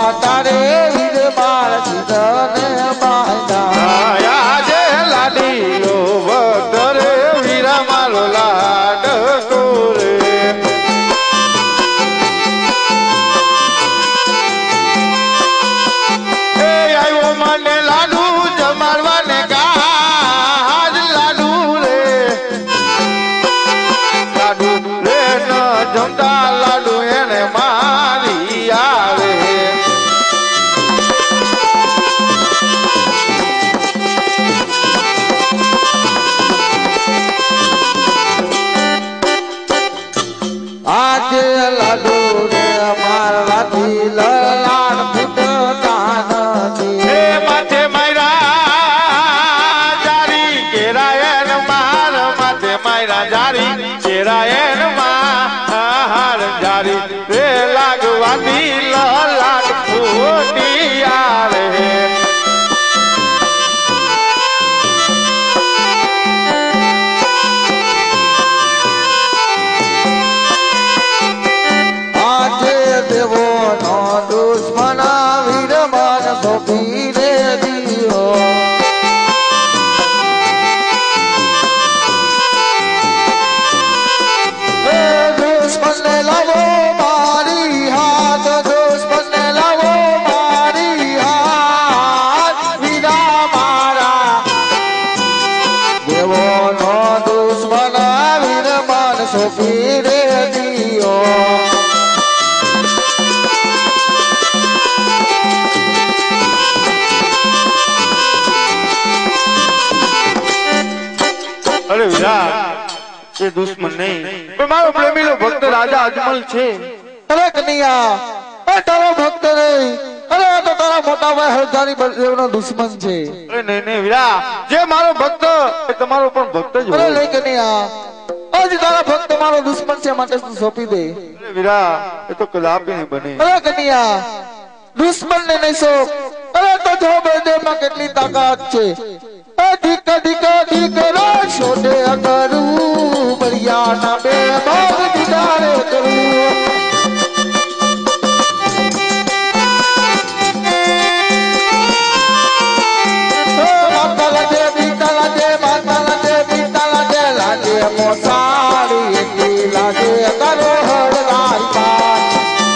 તારે વીર માર સીધને બાંધા આજે લાડીલો ભક્ત રે વીરા મારો લાડ રે મને લાડુ જમાડવાને ગાજ લાડુ રે ન જમતા લાડુ એને મારી આવે આજે લાડુ રે મારવાથી લાડ ફૂટતા નથી માથે માયરા જારી કેરાયન માર માથે માયરા જારી કેરાયન માર જારી રે લાગવાની લાડ ફૂટી આવે આજે દેવો નો દુશ્મન વીર માર સોંપી રે દિયો દુશ્મન ને લાવો મારી હાથ દુશ્મન ને લાવો મારી હાથ વીરા મારા દેવો નો દુશ્મન વીર માર સોંપી રે દિયો અરે વીરા એ દુશ્મન નહીં પણ મારો પ્રેમીલો ભક્ત રાજા અજમલ છે અરે કનૈયા એ તારો ભક્ત નહીં અરે આ તો તારા મોટા ભાઈ હરધારી બળદેવનો દુશ્મન છે અરે નહીં વીરા જે મારો ભક્ત એ તમારો પણ ભક્ત જ અરે હોય લઈ કનૈયા આજ તારા ભક્ત મારો દુશ્મન છે માટે તું સોંપી દે અરે વીરા એ તો કદાપી નહીં બને અરે કનૈયા દુશ્મન ને નહીં સોંપ અરે તો જો બળદેવમાં કેટલી તાકાત છે ધિક ધિક ધિક છોડે કરું બળિયા ના બે ભાગ દીદારે કરું મોસારી એટલી લાગે કરો હરલાઈ પાર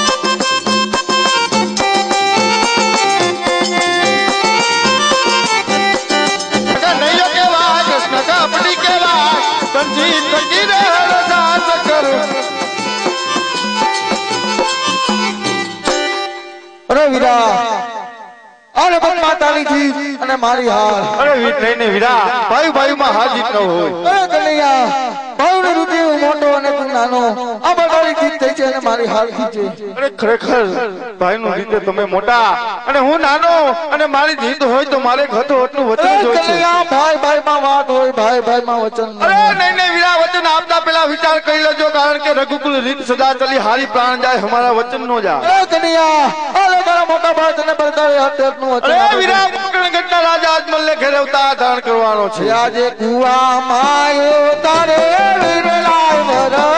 નૈયો કેવા કૃષ્ણ કાપડી કેવા સંજી તકી રે હરદાસ કરું અરે વીરા અરે પણ માતાની જીત અને મારી હાર અરે નહીં વીરા ભાઈ ભાઈ માં હાર જીત ન હોય અરે કનૈયા ભાવને રૂપે હું મોટો અને તું નાનો આ બધાની જીત થઈ છે અને મારી હાર થઈ છે અરે ખરેખર ભાઈ નું રીતે તમે મોટા અને હું નાનો અને મારી જીત હોય તો મારે ઘતો એટલું વચન જ હોય છે કનૈયા ભાઈ ભાઈ માં વાત હોય ભાઈ ભાઈ માં વચન અરે નહીં વીરા વચન આપતા પેલા વિચાર કરી લેજો કારણ કે રઘુકુલ રીત સદા ચલી હારી પ્રાણ જાય હમારા વચન નો જાય અરે કનૈયા અરે તારા મોટા ભાઈ તને બતાવે હટેક નું વચન અરે વીરા ગઢના રાજા અજમલ ને ઘરે અવતાર ધારણ કરવાનો છે આજે કુવા માયો તારે વીર લાય વર